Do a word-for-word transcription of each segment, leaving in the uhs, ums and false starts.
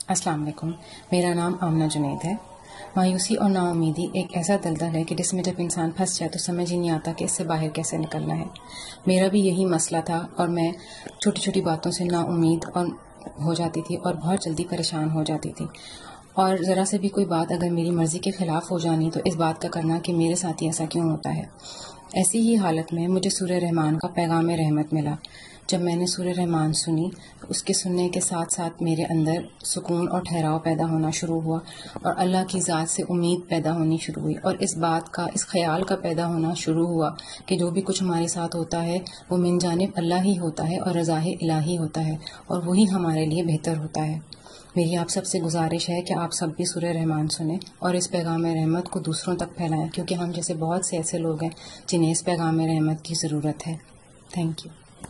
السلام علیکم، میرا نام آمنہ جنید ہے۔ مایوسی اور نا امیدی ایک ایسا دلدل ہے کہ جس میں جب انسان پھنس جائے تو سمجھ ہی نہیں آتا کہ اس سے باہر کیسے نکلنا ہے۔ میرا بھی یہی مسئلہ تھا اور میں چھوٹی چھوٹی باتوں سے نا امید اور ہو جاتی تھی اور بہت جلدی پریشان ہو جاتی تھی، اور ذرا سے بھی کوئی بات اگر میری مرضی کے خلاف ہو جانی تو اس بات کا کرنا کہ میرے ساتھ ہی ایسا کیوں ہوتا ہے۔ ایسی ہی حالت میں مجھے سورہ رحمان کا پیغام رحمت ملا۔ جب میں نے سورہ رحمان سنی تو اس کے سننے کے ساتھ ساتھ میرے اندر سکون اور ٹھہراؤ پیدا ہونا شروع ہوا، اور اللہ کی ذات سے امید پیدا ہونی شروع ہوئی، اور اس بات کا اس خیال کا پیدا ہونا شروع ہوا کہ جو بھی کچھ ہمارے ساتھ ہوتا ہے وہ من جانب اللہ ہی ہوتا ہے اور رضا الہی ہوتا ہے، اور وہی ہمارے لیے بہتر ہوتا ہے۔ میری آپ سب سے گزارش ہے کہ آپ سب بھی سورہ رحمان سنیں اور اس پیغام رحمت کو دوسروں تک پھیلائیں، کیونکہ ہم جیسے بہت سے ایسے لوگ ہیں جنہیں اس پیغام رحمت کی ضرورت ہے۔ Thank you.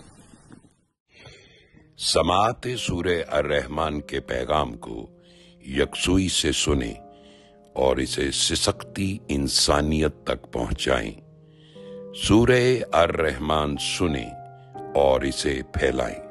سماعت سورہ الرحمن کے پیغام کو یکسوئی سے سنیں اور اسے سسکتی انسانیت تک پہنچائیں۔ سورہ الرحمن سنیں اور اسے پھیلائیں۔